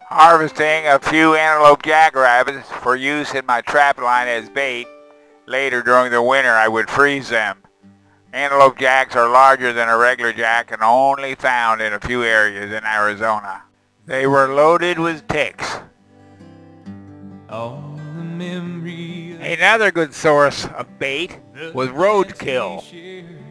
Harvesting a few antelope jackrabbits for use in my trap line as bait. Later during the winter I would freeze them. Antelope jacks are larger than a regular jack and only found in a few areas in Arizona. They were loaded with ticks. Another good source of bait was roadkill.